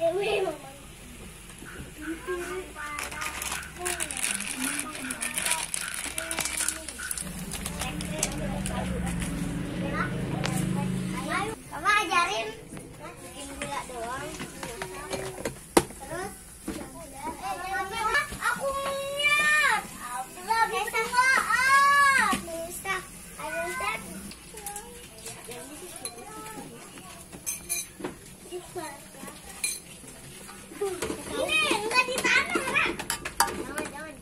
Mama ajarin bikin gula doang. Terus aku niat. Bisa. Ayo Ustaz. Ini enggak di tanah, Nak. Jangan.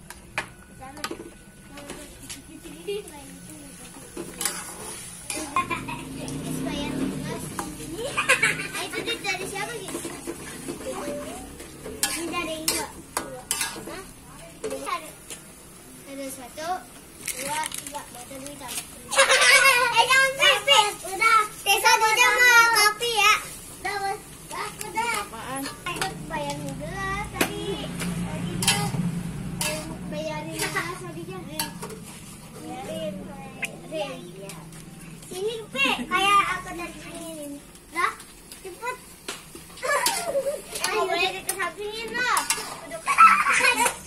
Itu duit dari siapa gitu? Ini dari Iwa. Hah? Ada 1, 2, 3. Baca duit apa? Jangan sampai. Udah. Besok dia mau kopi ya. Udah. Apaan? Bayar gelas tadi. Dia bayarin gelas tadi dia. Bayarin. Sini Pe, kayak aku dari sini. Lah, cepet. Boleh deket sampingin loh.